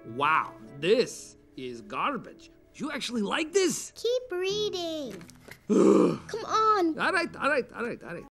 Wow, this is garbage. You actually like this? Keep reading. Come on. All right.